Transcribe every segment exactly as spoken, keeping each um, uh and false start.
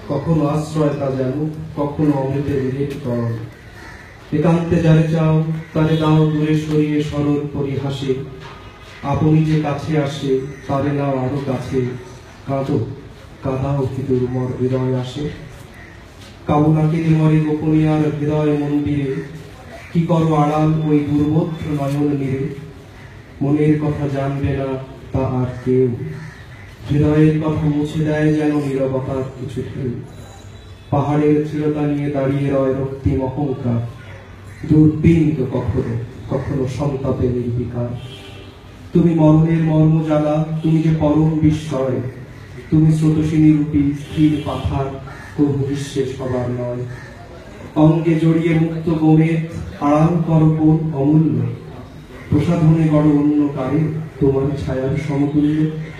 কখনো আশ্রয় তা যেন, কখনো অমৃতের রেট করণ। একান্তে যারে চাও তারে দাও দূরে সরিয়ে সরল পরিহাসে, আপনি যে কাছে আসে তারে নাও আরো কাছে, কাঁদো কাঁদাও কি দুর্মর হৃদয় আসে। কাবুনাকে মরে গোপনিয়ার হৃদয় মন্দিরে, কি করো আড়াল ওই দুর্বোধ্য নয়ন নিরে। মনের কথা জানবে না তা আর কেউ, হৃদয়ের কথা মুছে দেয় যেন নীরবতার কিছু ঢেউ। পাহাড়ের দৃঢ়তা নিয়ে দাঁড়িয়ে রয় রক্তিম অহংকার, দুর্বিনীত কখনো কখনো সন্তাপে নির্বিকার। তুমি মরণের মর্ম জ্বালা, তুমি যে পরম বিস্ময়, তুমি স্রোতসিনী রূপী স্থির পাথার, প্রভু বিশ্বে সবার নয়। অঙ্গে জড়িয়ে মুক্ত গোমেদ, আড়াল কর কোন অমূল্য, প্রসাধনে গড় অন্য কারে তোমার ছায়ার সমতুল্য।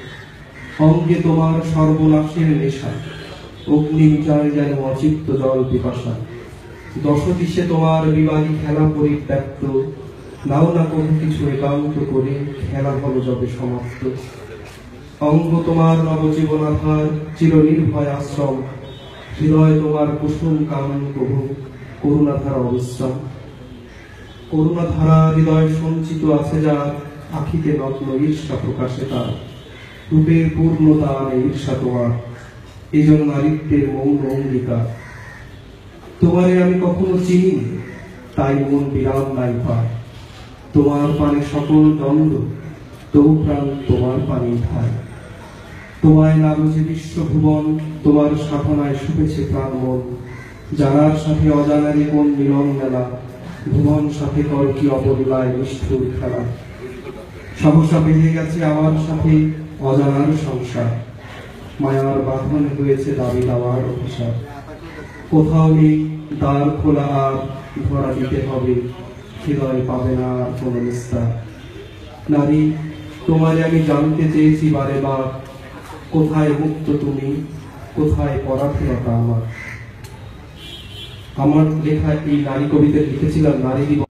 অঙ্গে তোমার সর্বনাশের নেশা, অগ্নি মিটায় যেন অচিত্ত জল পিপাসা। দশদিশে তোমার বিবাদী খেলা পরিত্যক্ত, নাও না কোনো কিছু একান্ত করে খেলা হলো যবে সমাপ্ত। অঙ্গ তোমার নবজীবনাধার, চিরনির্ভয় আশ্রম, হৃদয় তোমার কুসুম কানন প্রভু, করুণাধারা অবিশ্রাম। করুণাধারা হৃদয় সঞ্চিত আছে যার, আখিতে নগ্ন ঈর্ষা প্রকাশে তার। রূপের পূর্ণতা আনে ঈর্ষা তোমার, এই জন্য নারীত্বের মৌন অঙ্গীকার। তোমারে আমি কখনো চিনি, তাই মন বিরাম নাই পায়। তোমার পানে সকল দ্বন্দ্ব, তবু প্রাণ তোমার পানি ধায়। তোমায় না বুঝে বিশ্বভুবন, তোমার সাধনায় শুভেছে প্রাণ মন। জানার সাথে অজানারই কোন মিলন মেলা, ভুবন সাথে কর কি অবলীলায় নিষ্ঠুর খেলা। সহসা বেঁধে গেছে আমার সাথে অজানার সংসার, মায়ার বাঁধন হয়েছে দাবি দেওয়ার অভিশাপ। কোথাও নেই দ্বার খোলা আর, ধরা দিতে হবে, হৃদয় পাবে না আর কোন নিস্তার। নারী তোমারে আমি জানতে চেয়েছি বারে বার, কোথায় মুক্ত তুমি, কোথায় পরাধীনতা আমার। আমার লেখা এই নারী কবিতা লিখেছিলাম নারী দিবস